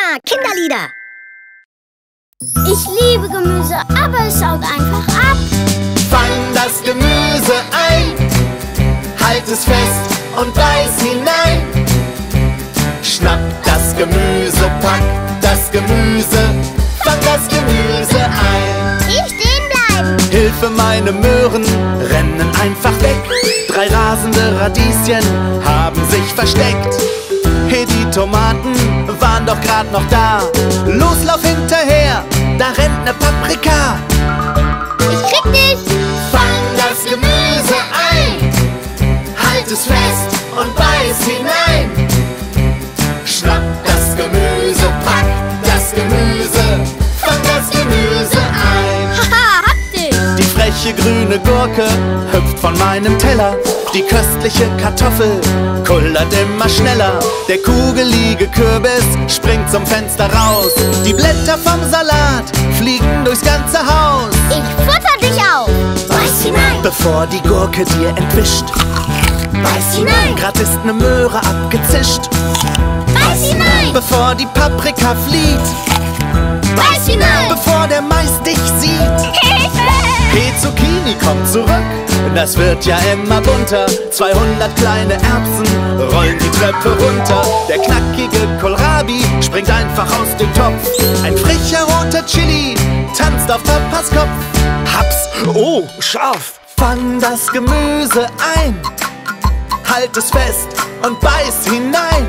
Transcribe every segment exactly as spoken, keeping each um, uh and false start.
Hurra, Kinderlieder! Ich liebe Gemüse, aber es saut einfach ab. Fang das Gemüse ein, halt es fest und beiß hinein. Schnapp das Gemüse, pack das Gemüse, fang das Gemüse ein. Tief stehen bleiben. Hilfe, meine Möhren rennen einfach weg. Drei rasende Radieschen haben sich versteckt. Hey, die Tomaten waren doch grad noch da. Los, lauf hinterher, da rennt ne Paprika. Ich krieg dich. Fang das Gemüse ein, halt es fest und beiß hinein. Schnapp das Gemüse, pack das Gemüse, fang das Gemüse ein. Haha, hab dich. Die freche grüne Gurke hüpft von meinem Teller. Die köstliche Kartoffel kullert immer schneller. Der kugelige Kürbis springt zum Fenster raus. Die Blätter vom Salat fliegen durchs ganze Haus. Ich futter dich auf. Beiß hinein. Bevor die Gurke dir entwischt, Beiß hinein. grad ist ne Möhre abgezischt. Beiß hinein. Bevor die Paprika flieht, Beiß hinein. bevor der Mais dich sieht. Hilfe. Hey, Zucchini, komm zurück, das wird ja immer bunter. zweihundert kleine Erbsen rollen die Treppe runter. Der knackige Kohlrabi springt einfach aus dem Topf. Ein frischer roter Chili tanzt auf Papas Kopf. Haps, oh, scharf. Fang das Gemüse ein, halt es fest und beiß hinein.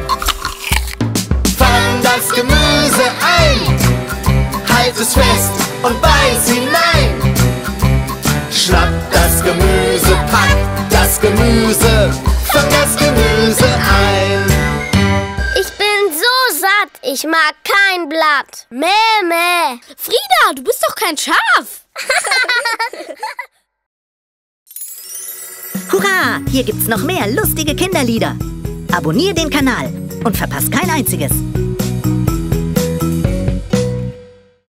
Fang das Gemüse ein, halt es fest und beiß hinein. Schnapp das Gemüse, pack das Gemüse, fang das Gemüse ein. Ich bin so satt, ich mag kein Blatt. Mäh, mäh. Frieda, du bist doch kein Schaf. Hurra, hier gibt's noch mehr lustige Kinderlieder. Abonnier den Kanal und verpasst kein einziges.